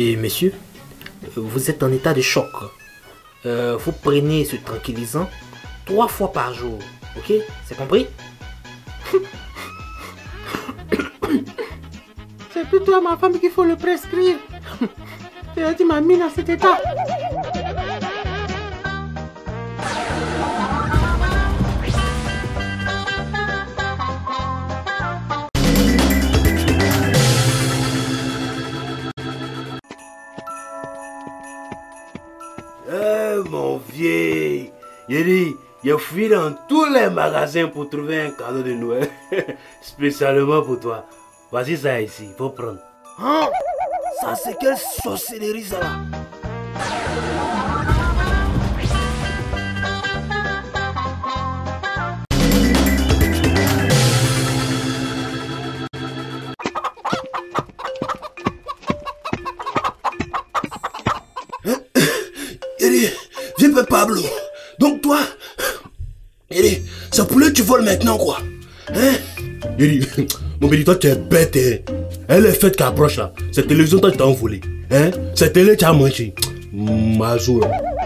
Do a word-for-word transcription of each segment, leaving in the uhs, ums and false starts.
Et messieurs, vous êtes en état de choc. Euh, vous prenez ce tranquillisant trois fois par jour. Ok? C'est compris? C'est plutôt à ma femme qu'il faut le prescrire. Elle dit m'a mis dans cet état. Eh mon vieil, il dit, il a fouillé dans tous les magasins pour trouver un cadeau de Noël. Spécialement pour toi. Voici ça ici, il faut prendre. Hein? Ça c'est quelle sorcellerie ça là? Viens Pablo. Donc toi, c'est pour lui tu voles maintenant quoi? Hein? Mon béni, toi tu es bête hein? Elle est faite qui approche là. Cette télévision toi tu t'as envolé. Hein? Cette télé tu as mangé. Mazou.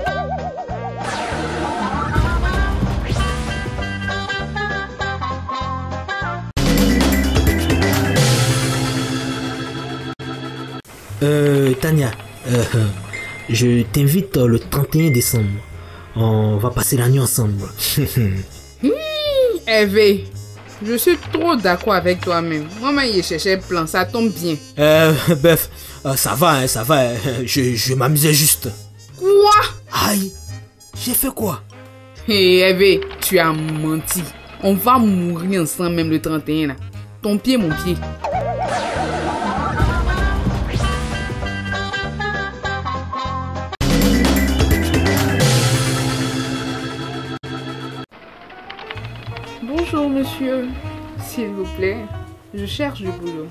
Euh, Tania, euh, je t'invite le trente et un décembre. On va passer la nuit ensemble. Hum, Hervé, je suis trop d'accord avec toi-même. Moi-même, j'ai cherché un plan, ça tombe bien. Euh, bref, euh, ça va, hein, ça va. Hein. Je, je m'amusais juste. Quoi? Aïe, j'ai fait quoi? Hé, hey, Hervé, tu as menti. On va mourir ensemble même le trente et un là. Ton pied, mon pied. Bonjour monsieur, s'il vous plaît, je cherche du boulot.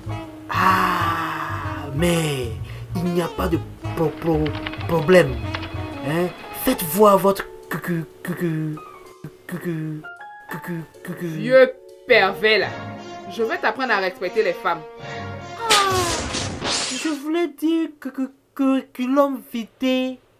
Ah, mais il n'y a pas de pro pro problème. Hein? Faites voir votre cucu cucu cucu cucu cucu. Vieux pervers là, je vais t'apprendre à respecter les femmes. Ah, je voulais dire que, que, que, que l'homme vité